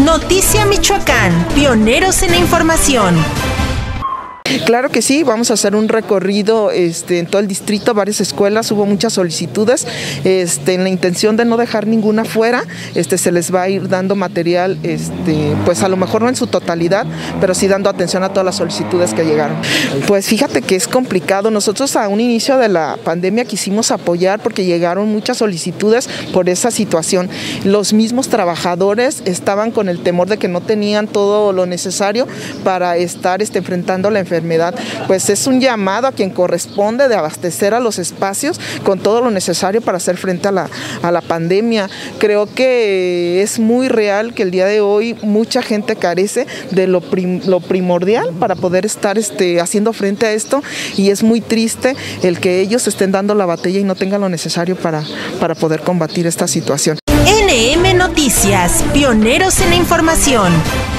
Noticia Michoacán, pioneros en la información. Claro que sí, vamos a hacer un recorrido en todo el distrito, varias escuelas, hubo muchas solicitudes, en la intención de no dejar ninguna fuera, se les va a ir dando material, pues a lo mejor no en su totalidad, pero sí dando atención a todas las solicitudes que llegaron. Pues fíjate que es complicado, nosotros a un inicio de la pandemia quisimos apoyar porque llegaron muchas solicitudes por esa situación. Los mismos trabajadores estaban con el temor de que no tenían todo lo necesario para estar enfrentando la enfermedad. Pues es un llamado a quien corresponde de abastecer a los espacios con todo lo necesario para hacer frente a la pandemia. Creo que es muy real que el día de hoy mucha gente carece de lo primordial para poder estar haciendo frente a esto, y es muy triste el que ellos estén dando la batalla y no tengan lo necesario para poder combatir esta situación. NM Noticias, pioneros en la información.